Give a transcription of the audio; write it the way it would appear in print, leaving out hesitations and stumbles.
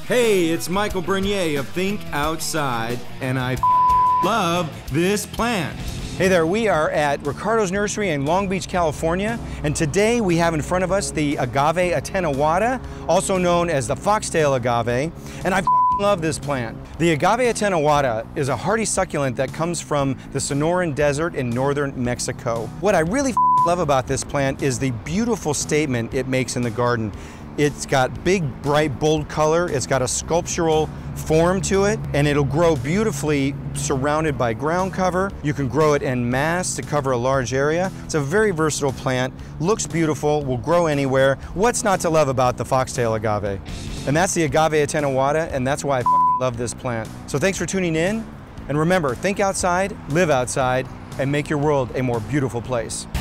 Hey, it's Michael Bernier of Think Outside, and I love this plant. Hey there, we are at Ricardo's Nursery in Long Beach, California, and today we have in front of us the Agave attenuata, also known as the foxtail agave, and I love this plant. The Agave attenuata is a hardy succulent that comes from the Sonoran Desert in northern Mexico. What I really love about this plant is the beautiful statement it makes in the garden. It's got big, bright, bold color. It's got a sculptural form to it, and it'll grow beautifully surrounded by ground cover. You can grow it en masse to cover a large area. It's a very versatile plant, looks beautiful, will grow anywhere. What's not to love about the foxtail agave? And that's the Agave attenuata, and that's why I love this plant. So thanks for tuning in, and remember, think outside, live outside, and make your world a more beautiful place.